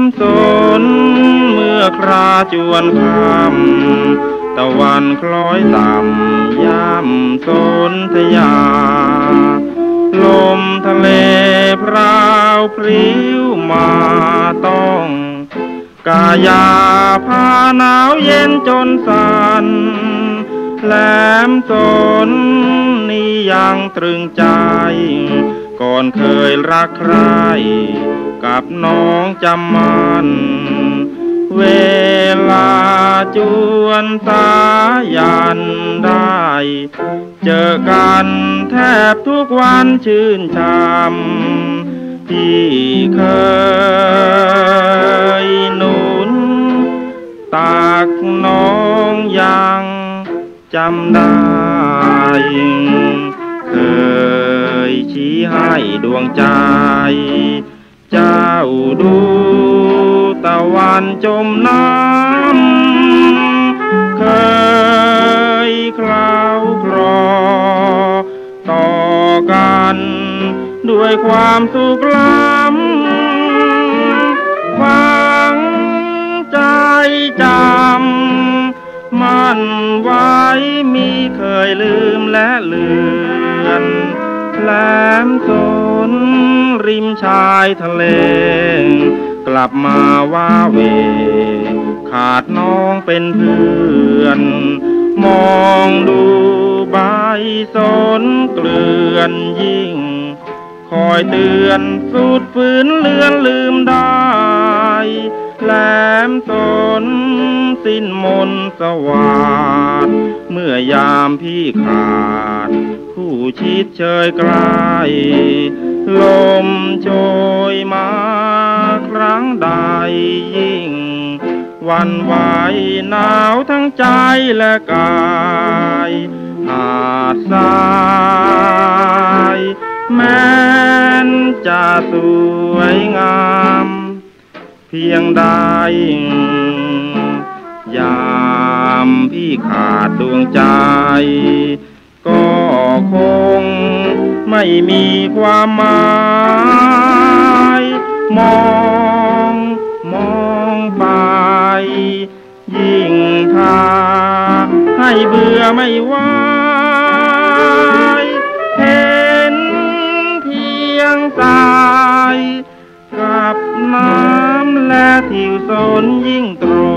สนเมื่อคราจวนคำตะวันคล้อยต่ำย่ำสนธยาลมทะเลพราวพริ้วมาต้องกายาพาหนาวเย็นจนสั่นแหลมสนนี่ยังตรึงใจก่อนเคยรักใครกับน้องจำมันเวลาจวนสายันได้เจอกันแทบทุกวันชื่นชมที่เคยหนุนตักน้องยังจำได้เคยชี้ให้ดวงใจเจ้าดูตะวันจมน้ำเคยคราวครอต่อกันด้วยความสุขล้ำฝังใจจำมันไว้มิเคยลืมและเลือนแหลมสนริมชายทะเลกลับมาว่าเวขาดน้องเป็นเพื่อนมองดูใบสนเกลื่อนยิ่งคอยเตือนสุดฝืนเลือนลืมได้แหลมสนสิ้นมนต์สวัสดิ์เมื่อยามพี่ขาดคู่ชิดเชยไกลลมโชยมาครั้งใดยิ่งหวั่นไหวหนาวทั้งใจและกายหาดทรายแม้นจะสวยงามเพียงใดยามพี่ขาดดวงใจก็คงไม่มีความหมายมองไปยิ่งพาให้เบื่อไม่ไหวเห็นเพียงสายกับน้ำและทิวสนยิ่งตร